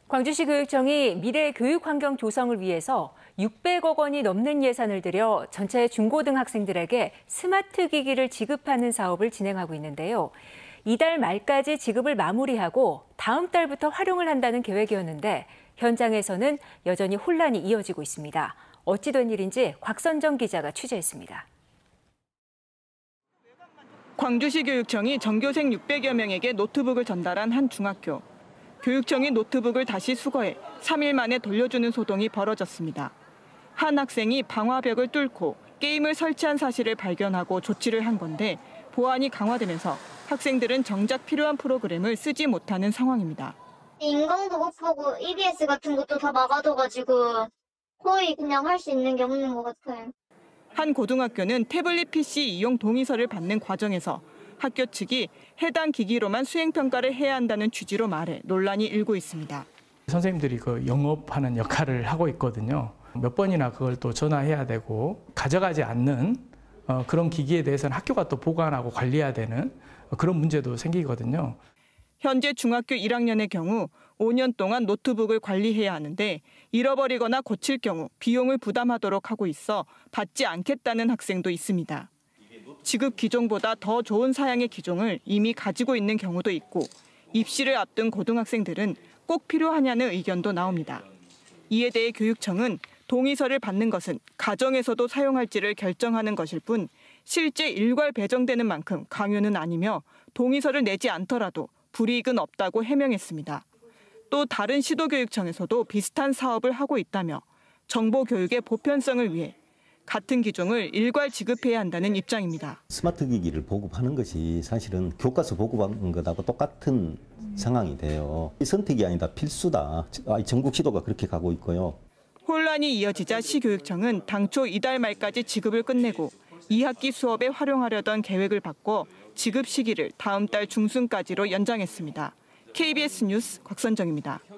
광주시 교육청이 미래 교육 환경 조성을 위해서 600억 원이 넘는 예산을 들여 전체 중고등학생들에게 스마트 기기를 지급하는 사업을 진행하고 있는데요. 이달 말까지 지급을 마무리하고 다음 달부터 활용을 한다는 계획이었는데 현장에서는 여전히 혼란이 이어지고 있습니다. 어찌 된 일인지 곽선정 기자가 취재했습니다. 광주시 교육청이 전교생 600여 명에게 노트북을 전달한 한 중학교. 교육청이 노트북을 다시 수거해 3일 만에 돌려주는 소동이 벌어졌습니다. 한 학생이 방화벽을 뚫고 게임을 설치한 사실을 발견하고 조치를 한 건데 보안이 강화되면서 학생들은 정작 필요한 프로그램을 쓰지 못하는 상황입니다. 인강도 못 보고 EBS 같은 것도 다 막아둬가지고 거의 그냥 할 수 있는 게 없는 것 같아요. 한 고등학교는 태블릿 PC 이용 동의서를 받는 과정에서 학교 측이 해당 기기로만 수행평가를 해야 한다는 취지로 말해 논란이 일고 있습니다. 선생님들이 그 영업하는 역할을 하고 있거든요. 몇 번이나 그걸 또 전화해야 되고 가져가지 않는 그런 기기에 대해서는 학교가 또 보관하고 관리해야 되는 그런 문제도 생기거든요. 현재 중학교 1학년의 경우 5년 동안 노트북을 관리해야 하는데 잃어버리거나 고칠 경우 비용을 부담하도록 하고 있어 받지 않겠다는 학생도 있습니다. 지급 기종보다 더 좋은 사양의 기종을 이미 가지고 있는 경우도 있고 입시를 앞둔 고등학생들은 꼭 필요하냐는 의견도 나옵니다. 이에 대해 교육청은 동의서를 받는 것은 가정에서도 사용할지를 결정하는 것일 뿐 실제 일괄 배정되는 만큼 강요는 아니며 동의서를 내지 않더라도 불이익은 없다고 해명했습니다. 또 다른 시도교육청에서도 비슷한 사업을 하고 있다며 정보교육의 보편성을 위해 같은 기종을 일괄 지급해야 한다는 입장입니다. 스마트 기기를 보급하는 것이 사실은 교과서 보급하는 것하고 똑같은 상황이 돼요. 선택이 아니다, 필수다. 전국 시도가 그렇게 가고 있고요. 혼란이 이어지자 시교육청은 당초 이달 말까지 지급을 끝내고 2학기 수업에 활용하려던 계획을 바꿔 지급 시기를 다음 달 중순까지로 연장했습니다. KBS 뉴스 곽선정입니다.